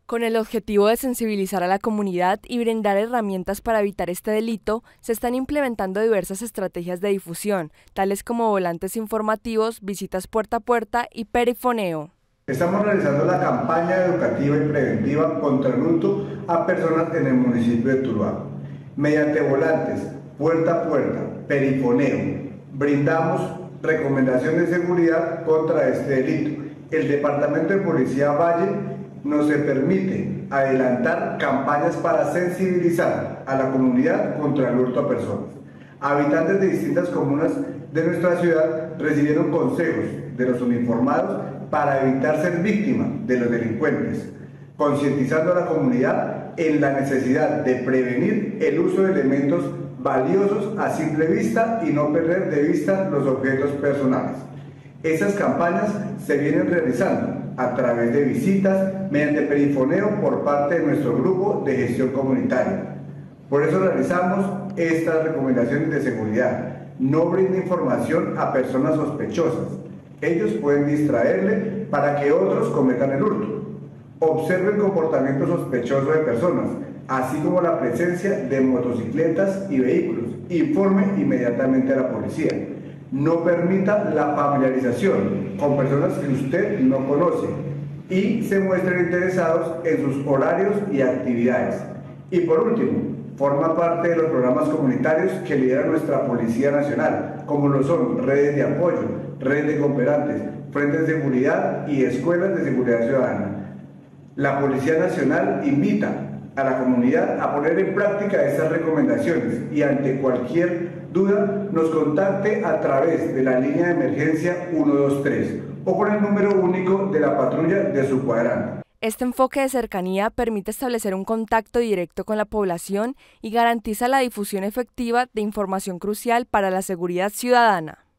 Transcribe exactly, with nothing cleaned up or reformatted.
Con el objetivo de sensibilizar a la comunidad y brindar herramientas para evitar este delito, se están implementando diversas estrategias de difusión, tales como volantes informativos, visitas puerta a puerta y perifoneo. Estamos realizando la campaña educativa y preventiva contra el hurto a personas en el municipio de Tuluá. Mediante volantes, puerta a puerta, perifoneo, brindamos recomendaciones de seguridad contra este delito. El Departamento de Policía Valle nos se permite adelantar campañas para sensibilizar a la comunidad contra el hurto a personas. Habitantes de distintas comunas de nuestra ciudad recibieron consejos de los uniformados para evitar ser víctima de los delincuentes, concientizando a la comunidad en la necesidad de prevenir el uso de elementos valiosos a simple vista y no perder de vista los objetos personales. Esas campañas se vienen realizando a través de visitas mediante perifoneo por parte de nuestro grupo de gestión comunitaria. Por eso realizamos estas recomendaciones de seguridad. No brinde información a personas sospechosas. Ellos pueden distraerle para que otros cometan el hurto. Observe el comportamiento sospechoso de personas, así como la presencia de motocicletas y vehículos. Informe inmediatamente a la policía. No permita la familiarización con personas que usted no conoce y se muestren interesados en sus horarios y actividades. Y por último, forma parte de los programas comunitarios que lidera nuestra Policía Nacional, como lo son redes de apoyo, redes de cooperantes, frentes de seguridad y escuelas de seguridad ciudadana. La Policía Nacional invita a la comunidad a poner en práctica estas recomendaciones y ante cualquier duda nos contacte a través de la línea de emergencia uno dos tres o por el número único de la patrulla de su cuadrante. Este enfoque de cercanía permite establecer un contacto directo con la población y garantiza la difusión efectiva de información crucial para la seguridad ciudadana.